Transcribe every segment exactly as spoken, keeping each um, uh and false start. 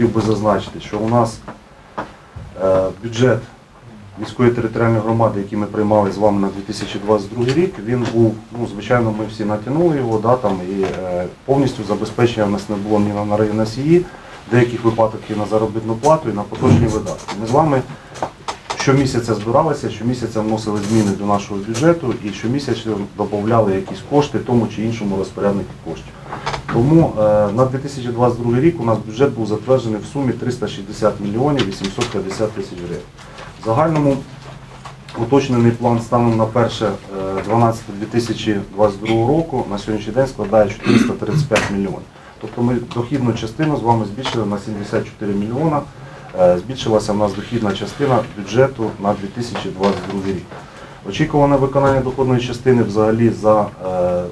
хотів би зазначити, що у нас е, бюджет міської територіальної громади, який ми приймали з вами на дві тисячі двадцять другий рік, він був, ну, звичайно, ми всі натягнули його, да, там, і е, повністю забезпечення в нас не було ні на районосії, в деяких випадках і на заробітну плату, і на поточні видатки. Ми з вами щомісяця збиралися, щомісяця вносили зміни до нашого бюджету і щомісяця додавали якісь кошти тому чи іншому розпоряднику коштів. Тому е, на дві тисячі двадцять другий рік у нас бюджет був затверджений в сумі триста шістдесят мільйонів вісімсот п'ятдесят тисяч гривень. В загальному уточнений план станом на перше дванадцяте дві тисячі двадцять другого року на сьогоднішній день складає чотириста тридцять п'ять мільйонів. Тобто ми дохідну частину з вами збільшили на сімдесят чотири мільйона. Збільшилася в нас дохідна частина бюджету на дві тисячі двадцять другий рік. Очікуване виконання доходної частини взагалі за е,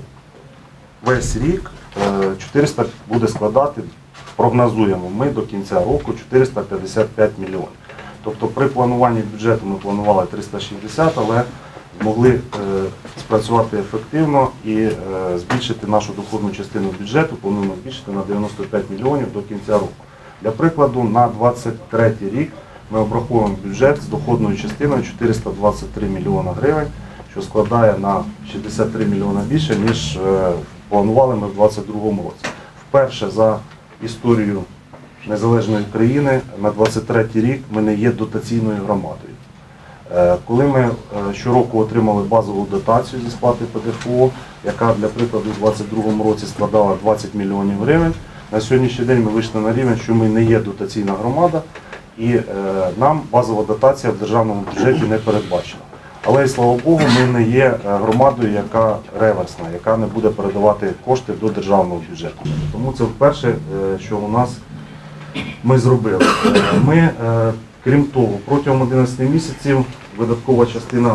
весь рік е, чотириста буде складати, прогнозуємо ми до кінця року, чотириста п'ятдесят п'ять мільйонів. Тобто при плануванні бюджету ми планували триста шістдесят, але змогли е, спрацювати ефективно і е, збільшити нашу доходну частину бюджету, плануємо збільшити на дев'яносто п'ять мільйонів до кінця року. Для прикладу, на двадцять третій рік ми обраховуємо бюджет з доходною частиною чотириста двадцять три мільйона гривень, що складає на шістдесят три мільйона більше, ніж планували ми в двадцять другому році. Вперше за історію незалежної країни на двадцять третій рік ми не є дотаційною громадою. Коли ми щороку отримали базову дотацію зі сплати Пе Де Еф О, яка, для прикладу, у двадцять другому році складала двадцять мільйонів гривень, на сьогоднішній день ми вийшли на рівень, що ми не є дотаційна громада, і е, нам базова дотація в державному бюджеті не передбачена. Але, і слава Богу, ми не є громадою, яка реверсна, яка не буде передавати кошти до державного бюджету. Тому це вперше, е, що у нас ми зробили. Ми, е, крім того, протягом одинадцяти місяців видаткова частина,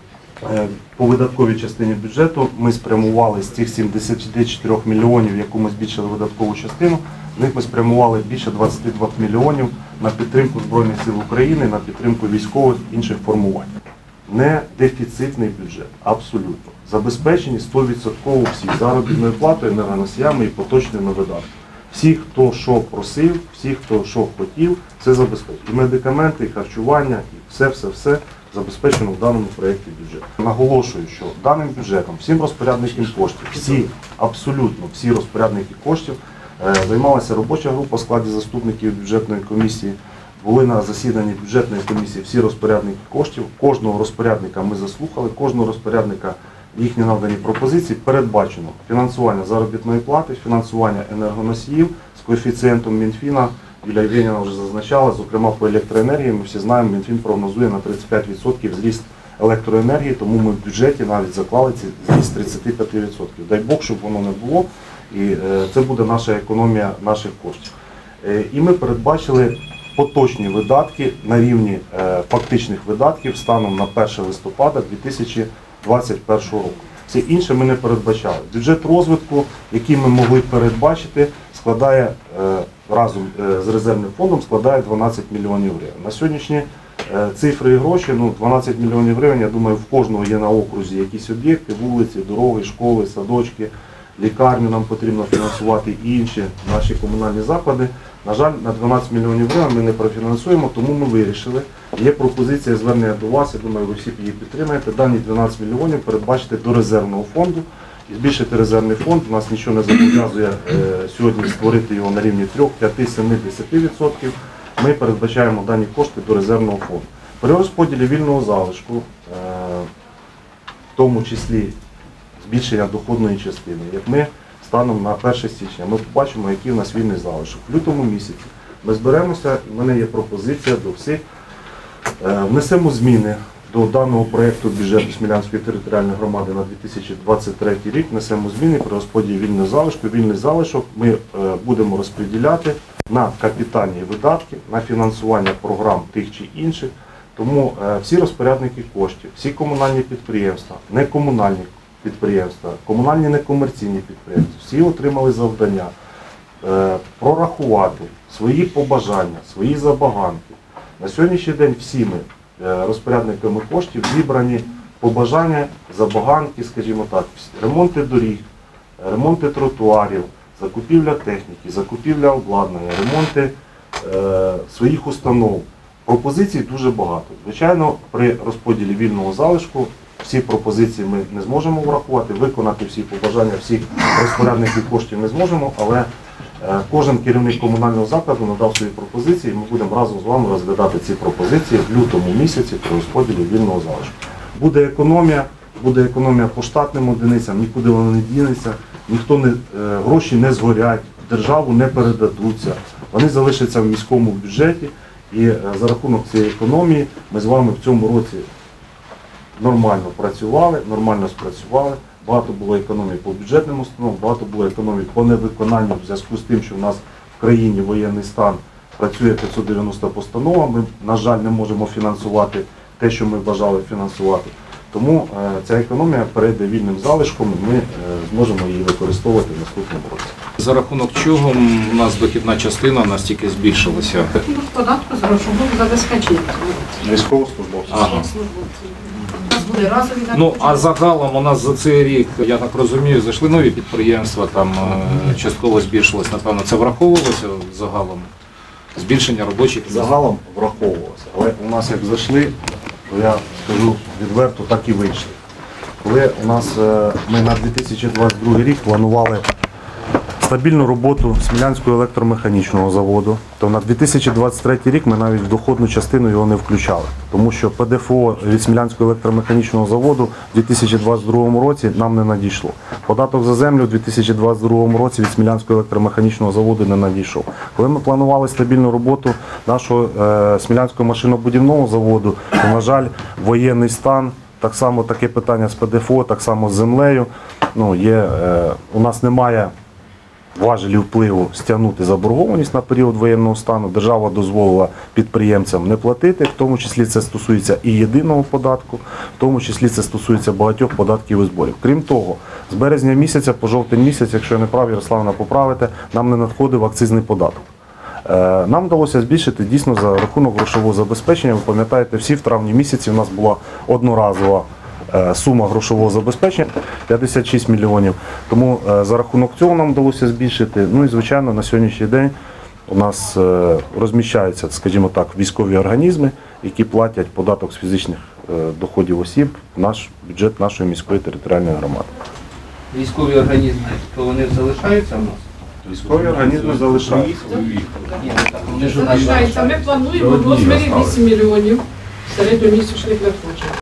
по видатковій частині бюджету ми спрямували з цих сімдесят чотири мільйонів, яку ми збільшили видаткову частину, з них ми спрямували більше двадцять два мільйонів на підтримку Збройних сил України, на підтримку військових інших формувань. Не дефіцитний бюджет, абсолютно. Забезпечені сто відсотків всі заробітною платою, енергоносіями і поточними видатками. Всі, хто що просив, всі, хто що хотів, це забезпечено. І медикаменти, і харчування, і все-все-все забезпечено в даному проєкті бюджету. Наголошую, що даним бюджетом всім розпорядникам коштів, всі, абсолютно всі розпорядники коштів, займалася робоча група в складі заступників бюджетної комісії, були на засіданні бюджетної комісії всі розпорядники коштів, кожного розпорядника ми заслухали, кожного розпорядника їхні надані пропозиції передбачено фінансування заробітної плати, фінансування енергоносіїв з коефіцієнтом Мінфіна. Юлія Євгенівна вже зазначала, зокрема по електроенергії, ми всі знаємо, Мінфін прогнозує на тридцять п'ять відсотків зріст електроенергії, тому ми в бюджеті навіть заклали цей зріст тридцять п'ять відсотків. Дай Бог, щоб воно не було, і це буде наша економія наших коштів. І ми передбачили поточні видатки на рівні фактичних видатків станом на перше листопада дві тисячі двадцять першого року. Все інше ми не передбачали. Бюджет розвитку, який ми могли передбачити, складає разом з резервним фондом складає дванадцять мільйонів гривень. На сьогоднішні цифри і гроші, ну, дванадцять мільйонів гривень, я думаю, в кожного є на окрузі якісь об'єкти, вулиці, дороги, школи, садочки, лікарню нам потрібно фінансувати і інші наші комунальні заклади. На жаль, на дванадцять мільйонів гривень ми не профінансуємо, тому ми вирішили. Є пропозиція звернення до вас, я думаю, ви всі її підтримаєте. Дані дванадцять мільйонів передбачити до резервного фонду. І збільшити резервний фонд, у нас нічого не зобов'язує е, сьогодні створити його на рівні три, п'ять, сім, десять відсотків. Ми передбачаємо дані кошти до резервного фонду. При розподілі вільного залишку, е, в тому числі збільшення доходної частини, як ми станом на перше січня, ми побачимо, який у нас вільний залишок. В лютому місяці ми зберемося, в мене є пропозиція до всіх, е, внесемо зміни до даного проєкту бюджету Смілянської територіальної громади на дві тисячі двадцять третій рік, несемо зміни при розподілі вільного залишку. Вільний залишок ми будемо розподіляти на капітальні видатки, на фінансування програм тих чи інших. Тому всі розпорядники коштів, всі комунальні підприємства, некомунальні підприємства, комунальні некомерційні підприємства, всі отримали завдання прорахувати свої побажання, свої забаганки. На сьогоднішній день всі ми розпорядниками коштів зібрані побажання, забаганки, скажімо так, ремонти доріг, ремонти тротуарів, закупівля техніки, закупівля обладнання, ремонти е, своїх установ. Пропозицій дуже багато. Звичайно, при розподілі вільного залишку всі пропозиції ми не зможемо врахувати, виконати всі побажання всіх розпорядників коштів не зможемо, але е, кожен керівник комунального закладу надав свої пропозиції, і ми будемо разом з вами розглядати ці пропозиції в лютому місяці при розподілі вільного залишку. Буде економія, буде економія по штатним одиницям, нікуди вона не дінеться, ніхто не, е, гроші не згорять, в державу не передадуться, вони залишаться в міському бюджеті. І е, за рахунок цієї економії ми з вами в цьому році нормально працювали, нормально спрацювали, багато було економії по бюджетним установам, багато було економії по невиконанню в зв'язку з тим, що в нас в країні воєнний стан, працює п'ятсот дев'яносто постанова, ми, на жаль, не можемо фінансувати те, що ми бажали фінансувати. Тому е, ця економія перейде вільним залишком, і ми е, зможемо її використовувати в наступному році. За рахунок чого у нас дохідна частина настільки збільшилася? Ну, податку з грошового забезпечення. Військовослужбовці. Ага. У нас були разові Ну, а загалом у нас за цей рік, я так розумію, зайшли нові підприємства, там е, частково збільшилось, напевно, це враховувалося загалом? Збільшення робочих місць? Загалом враховувалося. Але у нас як зайшли, то я скажу відверто, так і вийшли. Коли у нас е, ми на дві тисячі двадцять другий рік планували стабільну роботу Смілянського електромеханічного заводу, то на дві тисячі двадцять третій рік ми навіть в доходну частину його не включали. Тому що ПДФО від Смілянського електромеханічного заводу в дві тисячі двадцять другому році нам не надійшло. Податок за землю в дві тисячі двадцять другому році від Смілянського електромеханічного заводу не надійшов. Коли ми планували стабільну роботу нашого е, Смілянського машинобудівного заводу, то, на жаль, воєнний стан, так само таке питання з ПДФО, так само з землею. Ну, є, е, у нас немає важелів впливу стягнути заборгованість на період воєнного стану. Держава дозволила підприємцям не платити, в тому числі це стосується і єдиного податку, в тому числі це стосується багатьох податків і зборів. Крім того, з березня місяця по жовтень місяць, якщо я не прав, Ярославна, поправите, нам не надходив акцизний податок. Е, Нам вдалося збільшити дійсно за рахунок грошового забезпечення. Ви пам'ятаєте, всі в травні місяці у нас була одноразова сума грошового забезпечення п'ятдесят шість мільйонів. Тому е, за рахунок цього нам вдалося збільшити. Ну і, звичайно, на сьогоднішній день у нас е, розміщаються, скажімо так, військові організми, які платять податок з фізичних е, доходів осіб в наш бюджет нашої міської територіальної громади. Військові організми, то вони залишаються в нас? Військові організми залишаються. Ні, ну так, вони ж у нас залишається. Ми плануємо в розмірі вісім мільйонів середньомісячних надходжень.